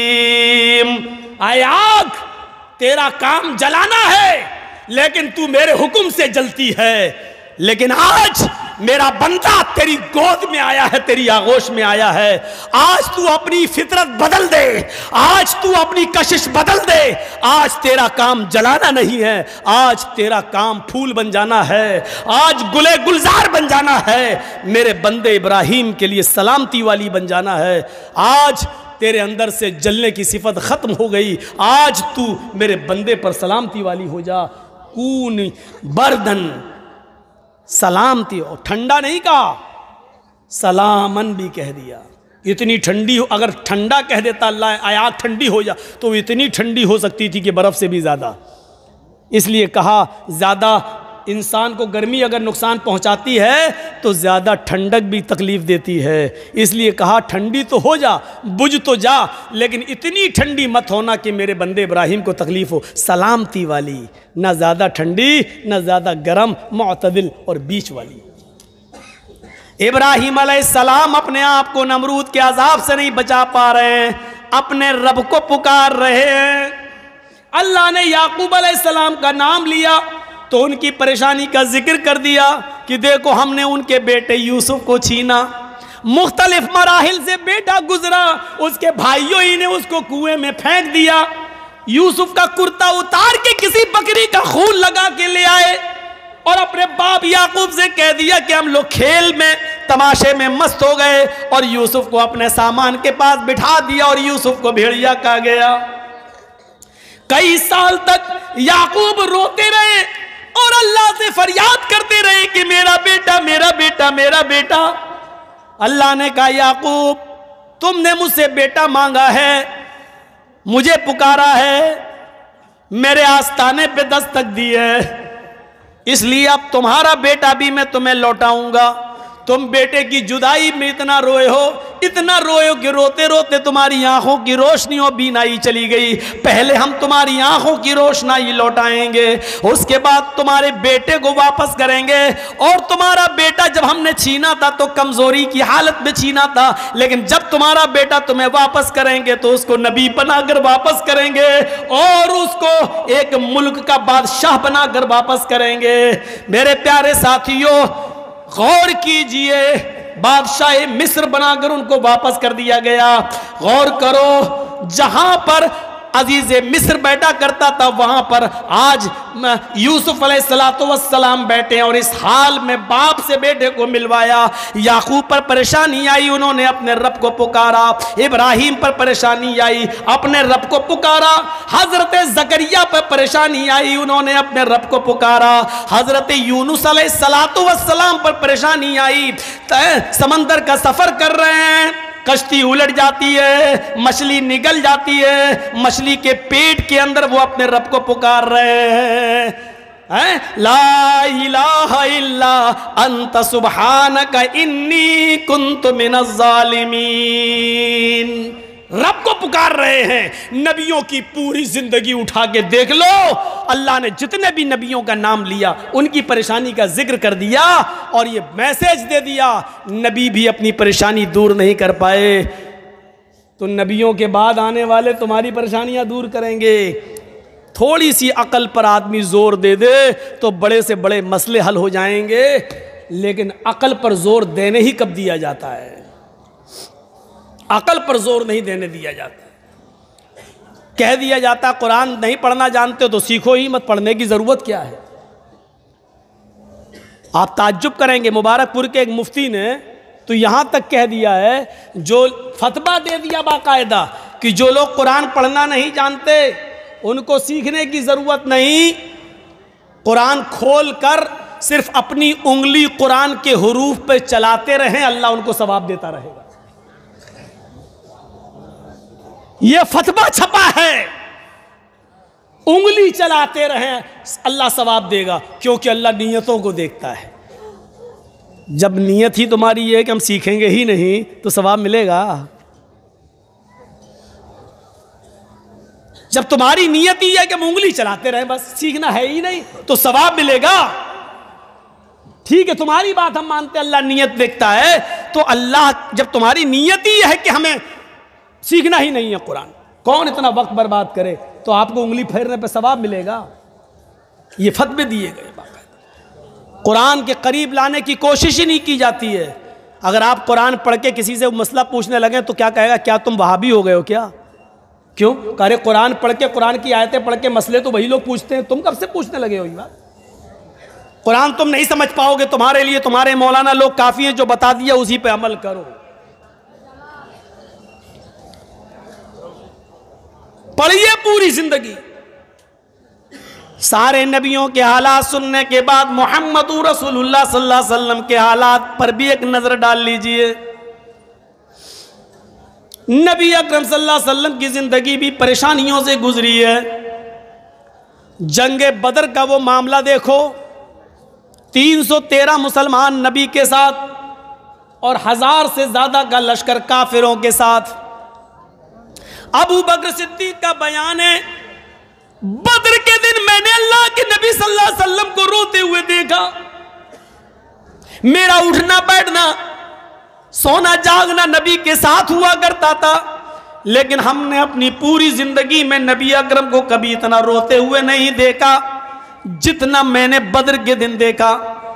اے آگ تیرا کام جلانا ہے لیکن تو میرے حکم سے جلتی ہے، لیکن آج میرا بندہ تیری گود میں آیا ہے، تیری آغوش میں آیا ہے، آج تو اپنی فطرت بدل دے، آج تو اپنی کشش بدل دے، آج تیرا کام جلانا نہیں ہے، آج تیرا کام پھول بن جانا ہے، آج گلے گلزار بن جانا ہے، میرے بندے ابراہیم کے لیے سلامتی والی بن جانا ہے۔ آج تیرے اندر سے جلنے کی صفت ختم ہو گئی، آج تو میرے بندے پر سلامتی والی ہو جا۔ کون بردن، سلامتی، اور ٹھنڈا نہیں کہا، سلامن بھی کہہ دیا۔ اتنی ٹھنڈی ہو، اگر ٹھنڈا کہہ دیتا اللہ آگ ٹھنڈی ہو جا تو اتنی ٹھنڈی ہو سکتی تھی کہ برف سے بھی زیادہ، اس لیے کہا زیادہ انسان کو گرمی اگر نقصان پہنچاتی ہے تو زیادہ ٹھنڈک بھی تکلیف دیتی ہے، اس لیے کہا ٹھنڈی تو ہو جا، بجھ تو جا، لیکن اتنی ٹھنڈی مت ہونا کہ میرے بندے ابراہیم کو تکلیف ہو، سلامتی والی، نہ زیادہ ٹھنڈی نہ زیادہ گرم، معتدل اور بیچ والی۔ ابراہیم علیہ السلام اپنے آپ کو نمرود کے عذاب سے نہیں بچا پا رہے ہیں، اپنے رب کو پکار رہے ہیں۔ اللہ نے یعقوب علیہ السلام کا نام لیا تو ان کی پریشانی کا ذکر کر دیا کہ دیکھو ہم نے ان کے بیٹے یوسف کو چھینا، مختلف مراحل سے بیٹا گزرا، اس کے بھائیوں ہی نے اس کو کنویں میں پھینک دیا، یوسف کا کرتا اتار کے کسی بکری کا خون لگا کے لے آئے اور اپنے باپ یعقوب سے کہہ دیا کہ ہم لوگ کھیل میں تماشے میں مست ہو گئے، اور یوسف کو اپنے سامان کے پاس بٹھا دیا اور یوسف کو بھیڑیا کہا گیا۔ کئی سال تک یعقوب روتے رہے اور اللہ سے فریاد کرتے رہے کہ میرا بیٹا میرا بیٹا میرا بیٹا۔ اللہ نے کہا یعقوب تم نے مجھ سے بیٹا مانگا ہے، مجھے پکارا ہے، میرے آستانے پہ دستک دی ہے، اس لیے اب تمہارا بیٹا بھی میں تمہیں لوٹاؤں گا۔ تم بیٹے کی جدائی میں اتنا روئے ہو، اتنا روئے ہو کہ روتے روتے تمہاری آنکھوں کی روشنی اور بینائی چلی گئی، پہلے ہم تمہاری آنکھوں کی روشنائی لوٹائیں گے، اس کے بعد تمہارے بیٹے کو واپس کریں گے۔ اور تمہارا بیٹا جب ہم نے چھینا تھا تو کمزوری کی حالت میں چھینا تھا، لیکن جب تمہارا بیٹا تمہیں واپس کریں گے تو اس کو نبی بنا کر واپس کریں گے اور اس کو ایک ملک کا بادشاہ بنا کر واپس کریں گے۔ میرے پیارے ساتھیوں غور کیجئے، بادشاہ مصر بنا کر ان کو واپس کر دیا گیا۔ غور کرو، جہاں پر عزیز مصر بیٹھا کرتا تھا وہاں پر آج یوسف علیہ السلام بیٹھے ہیں، اور اس حال میں باپ سے بیٹے کو ملوایا۔ یعقوب پر پریشانی آئی، انہوں نے اپنے رب کو پکارا، ابراہیم پر پریشانی آئی، اپنے رب کو پکارا، حضرت زکریا پر پریشانی آئی، انہوں نے اپنے رب کو پکارا، حضرت یونس علیہ السلام پر پریشانی آئی، سمندر کا سفر کر رہے ہیں، کشتی الٹ جاتی ہے، مچھلی نگل جاتی ہے، مچھلی کے پیٹ کے اندر وہ اپنے رب کو پکار رہے ہیں۔ لا الہ الا انت سبحانک انی کنت من الظالمین. رب کو پکار رہے ہیں. نبیوں کی پوری زندگی اٹھا کے دیکھ لو, اللہ نے جتنے بھی نبیوں کا نام لیا ان کی پریشانی کا ذکر کر دیا اور یہ میسیج دے دیا, نبی بھی اپنی پریشانی دور نہیں کر پائے تو نبیوں کے بعد آنے والے تمہاری پریشانیاں دور کریں گے. تھوڑی سی عقل پر آدمی زور دے دے تو بڑے سے بڑے مسئلے حل ہو جائیں گے, لیکن عقل پر زور دینے ہی کب دیا جاتا ہے؟ عقل پر زور نہیں دینے دیا جاتا. کہہ دیا جاتا قرآن نہیں پڑھنا جانتے تو سیکھو ہی مت, پڑھنے کی ضرورت کیا ہے؟ آپ تعجب کریں گے, مبارک پور کے ایک مفتی نے تو یہاں تک کہہ دیا ہے, جو فتویٰ دے دیا باقاعدہ کہ جو لوگ قرآن پڑھنا نہیں جانتے ان کو سیکھنے کی ضرورت نہیں, قرآن کھول کر صرف اپنی انگلی قرآن کے حروف پہ چلاتے رہیں, اللہ ان کو ثواب دیتا رہے گا. یہ فتویٰ چھپا ہے, انگلی چلاتے رہیں اللہ ثواب دے گا, کیونکہ اللہ نیتوں کو دیکھتا ہے. جب نیت ہی تمہاری یہ ہے کہ ہم سیکھیں گے ہی نہیں تو ثواب ملے گا؟ جب تمہاری نیت ہی ہے کہ ہم انگلی چلاتے رہیں بس, سیکھنا ہے ہی نہیں تو ثواب ملے گا. ٹھیک ہے تمہاری بات ہم مانتے ہیں اللہ نیت دیکھتا ہے, تو اللہ جب تمہاری نیت ہی ہے کہ ہمیں سیکھنا ہی نہیں ہے قرآن, کون اتنا وقت برباد کرے, تو آپ کو انگلی پھیرنے پہ ثواب ملے گا. یہ فتوے دیے گئے. قرآن کے قریب لانے کی کوشش ہی نہیں کی جاتی ہے. اگر آپ قرآن پڑھ کے کسی سے مسئلہ پوچھنے لگیں تو کیا کہے گا, کیا تم وہابی ہو گئے ہو کیا؟ کیوں؟ کہ قرآن پڑھ کے قرآن کی آیتیں پڑھ کے مسئلے تو وہی لوگ پوچھتے ہیں, تم کب سے پوچھنے لگے ہو یہ بات؟ قرآن تم نہیں سمجھ پاؤ گے, تمہارے لیے تمہارے مولانا لوگ کافی ہیں, جو بتا دیا اسی پہ عمل کرو. پڑھیے پوری زندگی. سارے نبیوں کے حالات سننے کے بعد محمد رسول اللہ صلی اللہ علیہ وسلم کے حالات پر بھی ایک نظر ڈال لیجئے. نبی اکرم صلی اللہ علیہ وسلم کی زندگی بھی پریشانیوں سے گزری ہے. جنگ بدر کا وہ معاملہ دیکھو, تین سو تیرہ مسلمان نبی کے ساتھ اور ہزار سے زیادہ کا لشکر کافروں کے ساتھ. ابو بکر صدیق کا بیان ہے, بدر کے دن میں نے اللہ کے نبی صلی اللہ علیہ وسلم کو روتے ہوئے دیکھا. میرا اٹھنا بیٹھنا سونا جاگنا نبی کے ساتھ ہوا کرتا تھا, لیکن ہم نے اپنی پوری زندگی میں نبی اکرم کو کبھی اتنا روتے ہوئے نہیں دیکھا جتنا میں نے بدر کے دن دیکھا.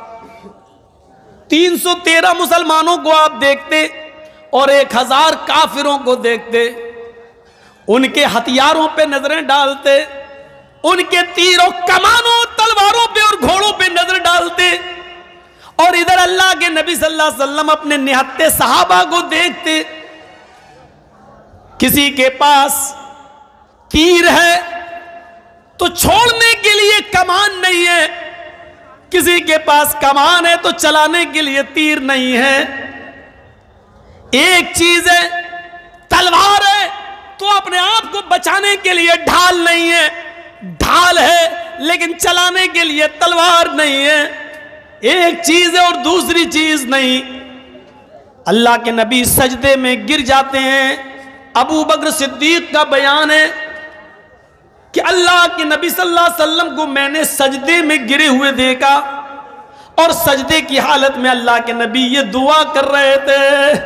تین سو تیرہ مسلمانوں کو آپ دیکھتے اور ایک ہزار کافروں کو دیکھتے, ان کے ہتھیاروں پہ نظریں ڈالتے, ان کے تیروں کمانوں تلواروں پہ اور گھوڑوں پہ نظر ڈالتے, اور ادھر اللہ کے نبی صلی اللہ علیہ وسلم اپنے نہتے صحابہ کو دیکھتے. کسی کے پاس تیر ہے تو چھوڑنے کے لیے کمان نہیں ہے, کسی کے پاس کمان ہے تو چلانے کے لیے تیر نہیں ہے. ایک چیز ہے تلوار ہے تو اپنے آپ کو بچانے کے لیے ڈھال نہیں ہے, ڈھال ہے لیکن چلانے کے لیے تلوار نہیں ہے. ایک چیز ہے اور دوسری چیز نہیں. اللہ کے نبی سجدے میں گر جاتے ہیں. ابو بکر صدیق کا بیان ہے کہ اللہ کے نبی صلی اللہ علیہ وسلم کو میں نے سجدے میں گرے ہوئے دیکھا, اور سجدے کی حالت میں اللہ کے نبی یہ دعا کر رہے تھے,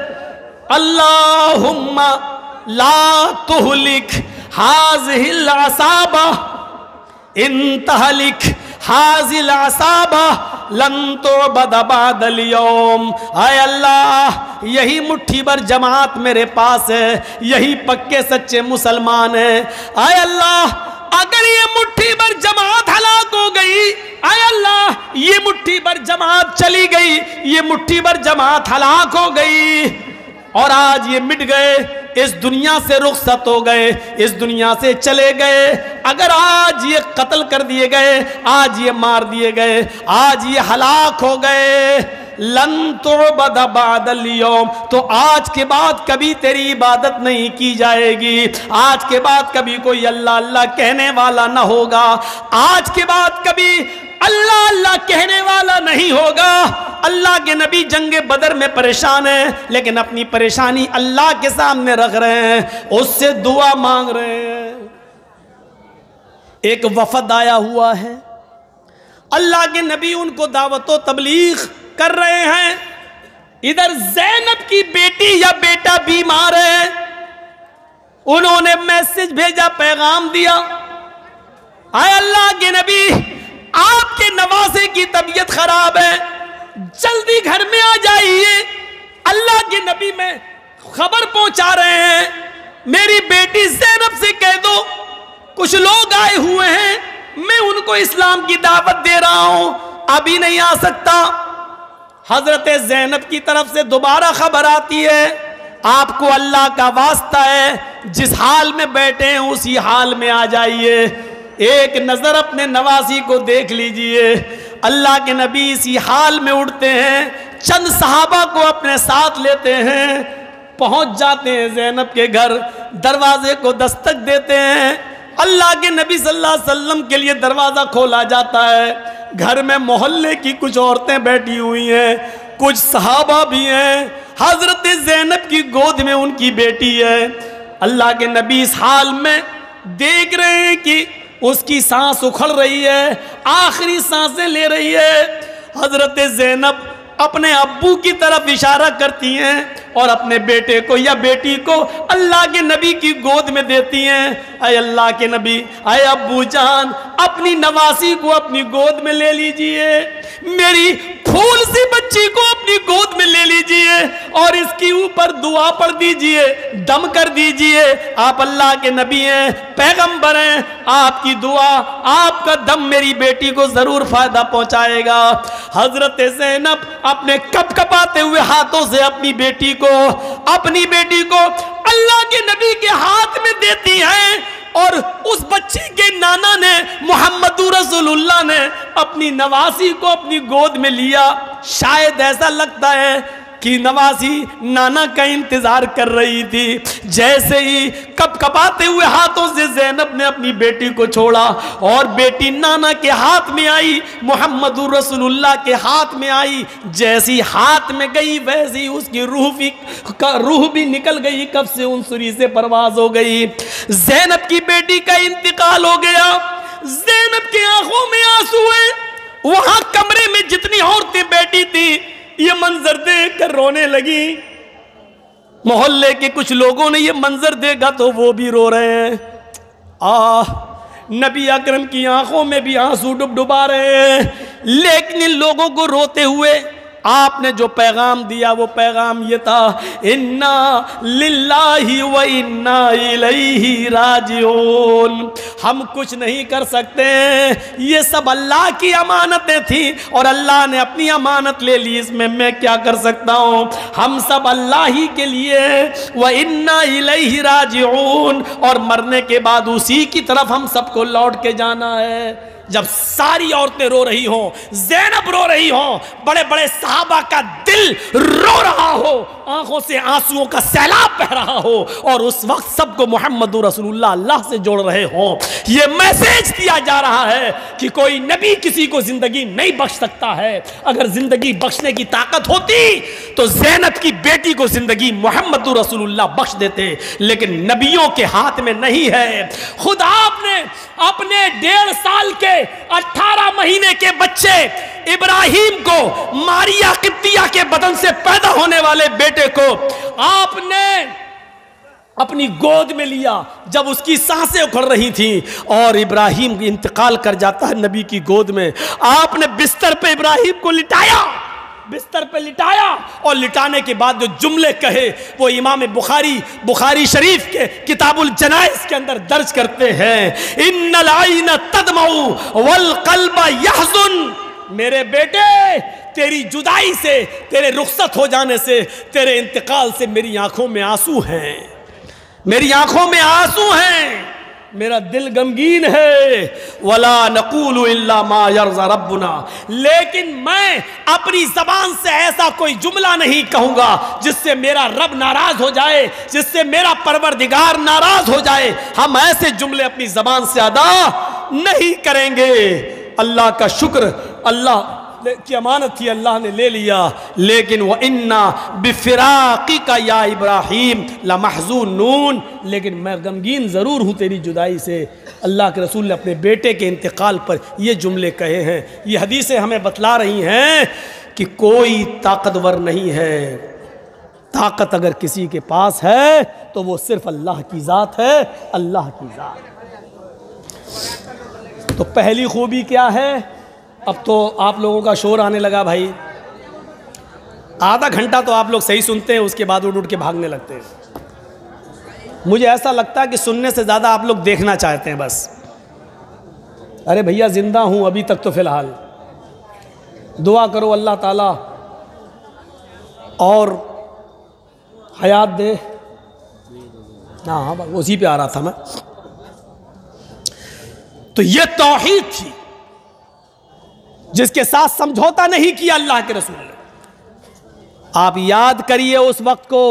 اللہم لا تہلک ہذہ العصابہ ان تہلک ہذہ العصابہ لن تعبد بعد اليوم. اے اللہ یہی مٹھی بھر جماعت میرے پاس ہے, یہی پکے سچے مسلمان ہیں. اے اللہ اگر یہ مٹھی بھر جماعت ہلاک ہو گئی, اے اللہ یہ مٹھی بھر جماعت چلی گئی, یہ مٹھی بھر جماعت ہلاک ہو گئی اور آج یہ مٹ گئے, اس دنیا سے رخصت ہو گئے, اس دنیا سے چلے گئے, اگر آج یہ قتل کر دیے گئے, آج یہ مار دیے گئے, آج یہ ہلاک ہو گئے, لن تعبد بعد اليوم, تو آج کے بعد کبھی تیری عبادت نہیں کی جائے گی, آج کے بعد کبھی کوئی اللہ اللہ کہنے والا نہ ہوگا, آج کے بعد کبھی اللہ اللہ کہنے والا نہیں ہوگا۔ اللہ کے نبی جنگ بدر میں پریشان ہیں، لیکن اپنی پریشانی اللہ کے سامنے رکھ رہے ہیں، اس سے دعا مانگ رہے ہیں۔ ایک وفد آیا ہوا ہے، اللہ کے نبی ان کو دعوت و تبلیغ کر رہے ہیں۔ ادھر زینب کی بیٹی یا بیٹا بیمار ہے، انہوں نے میسج بھیجا، پیغام دیا، اے اللہ کے نبی آپ کے نواسے کی طبیعت خراب ہے، جلدی گھر میں آ جائیے۔ اللہ کے نبی میں خبر پہنچا رہے ہیں، میری بیٹی زینب سے کہہ دو کچھ لوگ آئے ہوئے ہیں، میں ان کو اسلام کی دعوت دے رہا ہوں، ابھی نہیں آ سکتا۔ حضرت زینب کی طرف سے دوبارہ خبر آتی ہے، آپ کو اللہ کا واسطہ ہے، جس حال میں بیٹھے ہیں اسی حال میں آ جائیے، ایک نظر اپنے نواسی کو دیکھ لیجئے۔ اللہ کے نبی اسی حال میں اٹھتے ہیں، چند صحابہ کو اپنے ساتھ لیتے ہیں، پہنچ جاتے ہیں زینب کے گھر، دروازے کو دستک دیتے ہیں۔ اللہ کے نبی صلی اللہ علیہ وسلم کے لیے دروازہ کھولا جاتا ہے، گھر میں محلے کی کچھ عورتیں بیٹھی ہوئی ہیں، کچھ صحابہ بھی ہیں، حضرت زینب کی گود میں ان کی بیٹی ہے۔ اللہ کے نبی اس حال میں دیکھ رہے ہیں کہ اس کی سانس اکھڑ رہی ہے، آخری سانسیں لے رہی ہے۔ حضرت زینب اپنے ابو کی طرف اشارہ کرتی ہیں اور اپنے بیٹے کو یا بیٹی کو اللہ کے نبی کی گود میں دیتی ہیں۔ اے اللہ کے نبی، اے ابو جان، اپنی نواسی کو اپنی گود میں لے لیجئے، میری پھول سی بچی کو اپنی گود میں لے لیجئے اور اس کی اوپر دعا پڑھ دیجئے، دم کر دیجئے۔ آپ اللہ کے نبی ہیں، پیغمبر ہیں، آپ کی دعا، آپ کا دم میری بیٹی کو ضرور فائدہ پہنچائے گا۔ حضرت زینب اپنے کپ کپاتے ہوئے ہاتھوں سے اپنی بیٹی کو اپنی بیٹی کو اللہ کے نبی کے ہاتھ میں دیتی ہیں، اور اس بچی کے نانا نے محمد رسول اللہ نے اپنی نواسی کو اپنی گود میں لیا۔ شاید ایسا لگتا ہے کہ نواسی نانا کا انتظار کر رہی تھی۔ جیسے ہی کپ کپاتے ہوئے ہاتھوں سے زینب نے اپنی بیٹی کو چھوڑا اور بیٹی نانا کے ہاتھ میں آئی، محمد رسول اللہ کے ہاتھ میں آئی، جیسی ہاتھ میں گئی ویسی اس کی روح بھی روح بھی نکل گئی، کب سے انصری سے پرواز ہو گئی۔ زینب کی بیٹی کا انتقال ہو گیا، زینب کی آنکھوں میں آنسو ہیں، وہاں کمرے میں جتنی عورتیں بیٹھی تھیں یہ منظر دیکھ کر رونے لگی۔ محلے کے کچھ لوگوں نے یہ منظر دیکھا تو وہ بھی رو رہے ہیں۔ آہ، نبی اکرم کی آنکھوں میں بھی آنسو ڈب ڈبا رہے ہیں، لیکن ان لوگوں کو روتے ہوئے آپ نے جو پیغام دیا وہ پیغام یہ تھا، انا للہ و انا الیہ راجعون۔ ہم کچھ نہیں کر سکتے، یہ سب اللہ کی امانتیں تھیں اور اللہ نے اپنی امانت لے لی، اس میں میں کیا کر سکتا ہوں؟ ہم سب اللہ ہی کے لیے و انا الیہ راجعون، اور مرنے کے بعد اسی کی طرف ہم سب کو لوٹ کے جانا ہے۔ جب ساری عورتیں رو رہی ہوں، زینب رو رہی ہوں، بڑے بڑے صحابہ کا دل رو رہا ہو، آنکھوں سے آنسوؤں کا سیلاب بہ رہا ہو، اور اس وقت سب کو محمد رسول اللہ اللہ سے جوڑ رہے ہوں، یہ میسیج دیا جا رہا ہے کہ کوئی نبی کسی کو زندگی نہیں بخش سکتا ہے۔ اگر زندگی بخشنے کی طاقت ہوتی تو زینب کی بیٹی کو زندگی محمد رسول اللہ بخش دیتے، لیکن نبیوں کے ہاتھ میں نہیں ہے۔ خود آپ نے اپنے ڈیڑھ سال کے اٹھارہ مہینے کے بچے ابراہیم کو، ماریا قبطیہ کے بدن سے پیدا ہونے والے بیٹے کو آپ نے اپنی گود میں لیا جب اس کی سانسیں اکھڑ رہی تھیں، اور ابراہیم انتقال کر جاتا ہے نبی کی گود میں۔ آپ نے بستر پہ ابراہیم کو لٹایا، بستر پہ لٹایا، اور لٹانے کے بعد جو جملے کہے وہ امام بخاری بخاری شریف کے کتاب الجنائز کے اندر درج کرتے ہیں، ان العین تدمع والقلب یحزن۔ میرے بیٹے، تیری جدائی سے، تیرے رخصت ہو جانے سے، تیرے انتقال سے میری آنکھوں میں آنسو ہیں، میری آنکھوں میں آنسو ہیں، میرا دل غمگین ہے۔ وَلَا نَقُولُ إِلَّا مَا يَرْضَى رَبُّنَا، لیکن میں اپنی زبان سے ایسا کوئی جملہ نہیں کہوں گا جس سے میرا رب ناراض ہو جائے، جس سے میرا پروردگار ناراض ہو جائے۔ ہم ایسے جملے اپنی زبان سے ادا نہیں کریں گے۔ اللہ کا شکر، اللہ کی امانت تھی، اللہ نے لے لیا، لیکن وَإِنَّا بِفِرَاقِكَ يَا إِبْرَاهِيمُ لَمَحْزُونُونَ، لیکن میں غمگین ضرور ہوں تیری جدائی سے۔ اللہ کے رسول نے اپنے بیٹے کے انتقال پر یہ جملے کہے ہیں۔ یہ حدیثیں ہمیں بتلا رہی ہیں کہ کوئی طاقتور نہیں ہے، طاقت اگر کسی کے پاس ہے تو وہ صرف اللہ کی ذات ہے، اللہ کی ذات۔ تو پہلی خوبی کیا ہے؟ اب تو آپ لوگوں کا شور آنے لگا بھائی، آدھا گھنٹہ تو آپ لوگ صحیح سنتے ہیں، اس کے بعد اٹھ اٹھ کے بھاگنے لگتے ہیں۔ مجھے ایسا لگتا ہے کہ سننے سے زیادہ آپ لوگ دیکھنا چاہتے ہیں بس۔ ارے بھیا زندہ ہوں ابھی تک تو فی الحال، دعا کرو اللہ تعالیٰ اور حیات دے۔ ہاں ہاں اسی پہ آ رہا تھا میں۔ تو یہ توحید تھی جس کے ساتھ سمجھوتا نہیں کیا اللہ کے رسول نے۔ آپ یاد کریے اس وقت کو،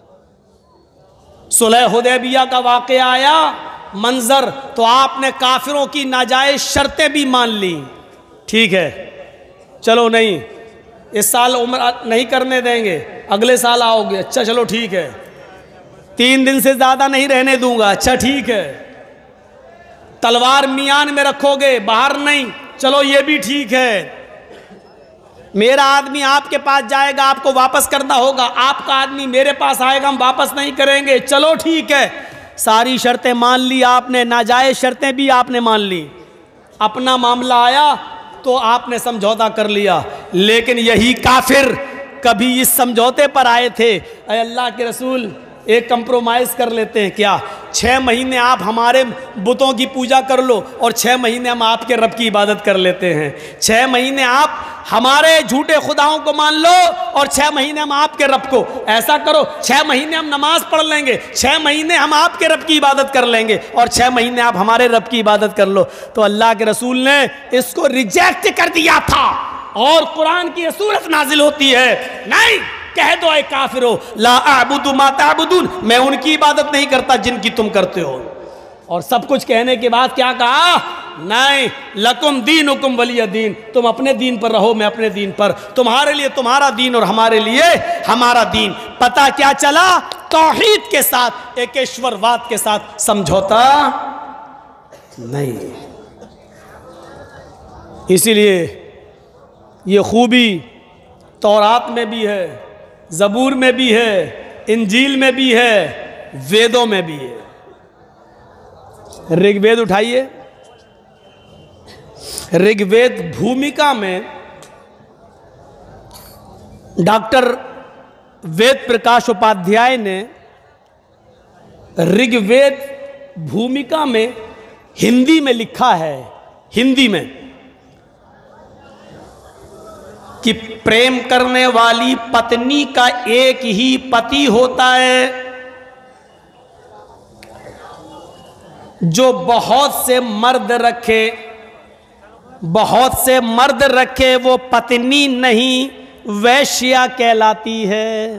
صلح حدیبیہ کا واقعہ آیا، منظر تو آپ نے کافروں کی ناجائز شرطیں بھی مان لیں۔ ٹھیک ہے چلو نہیں اس سال عمرہ نہیں کرنے دیں گے، اگلے سال آؤ گے، اچھا چلو ٹھیک ہے، تین دن سے زیادہ نہیں رہنے دوں گا، اچھا ٹھیک ہے، تلوار میان میں رکھو گے باہر نہیں، چلو یہ بھی ٹھیک ہے، میرا آدمی آپ کے پاس جائے گا آپ کو واپس کرنا ہوگا، آپ کا آدمی میرے پاس آئے گا ہم واپس نہیں کریں گے، چلو ٹھیک ہے، ساری شرطیں مان لی آپ نے، ناجائز شرطیں بھی آپ نے مان لی، اپنا معاملہ آیا تو آپ نے سمجھوتا کر لیا۔ لیکن یہی کافر کبھی اس سمجھوتے پر آئے تھے، اے اللہ کے رسول ایک کمپرومائز کر لیتے ہیں کیا، چھ مہینے آپ ہمارے بتوں کی پوجا کر لو اور چھ مہینے ہم آپ کے رب کی عبادت کر لیتے ہیں، چھ مہینے آپ ہمارے جھوٹے خداؤں کو مان لو اور چھ مہینے ہم آپ کے رب کو، ایسا کرو چھ مہینے ہم نماز پڑھ لیں گے، چھ مہینے ہم آپ کے رب کی عبادت کر لیں گے اور چھ مہینے آپ ہمارے رب کی عبادت کر لو۔ تو اللہ کے رسول نے اس کو ریجیکٹ کر دیا تھا، اور قرآن کی یہ صورت نازل ہوتی ہے، نہیں کہہ دو اے کافرو لا اعبد ما تعبدون، میں ان کی عبادت نہیں کرتا جن کی تم کرتے ہو۔ اور سب کچھ کہنے کے بعد کیا کہا؟ نہیں لکم دینکم ولی دین، تم اپنے دین پر رہو میں اپنے دین پر، تمہارے لیے تمہارا دین اور ہمارے لیے ہمارا دین۔ پتہ کیا چلا؟ توحید کے ساتھ ایکیشور واد کے ساتھ سمجھوتا نہیں۔ اسی لیے یہ خوبی تورات میں بھی ہے، زبور میں بھی ہے، انجیل میں بھی ہے، ویدوں میں بھی ہے۔ رگ وید اٹھائیے، رگ وید بھومکا میں ڈاکٹر وید پرکاش اپادھیائے نے رگ وید بھومکا میں ہندی میں لکھا ہے، ہندی میں کہ پریم کرنے والی پتنی کا ایک ہی پتی ہوتا ہے، جو بہت سے مرد رکھے، بہت سے مرد رکھے وہ پتنی نہیں ویشیا کہلاتی ہے۔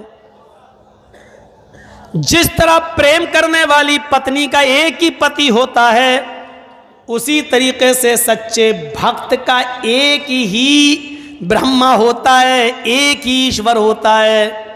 جس طرح پریم کرنے والی پتنی کا ایک ہی پتی ہوتا ہے، اسی طریقے سے سچے بھکت کا ایک ہی برہما ہوتا ہے، ایک ہی ایشور ہوتا ہے۔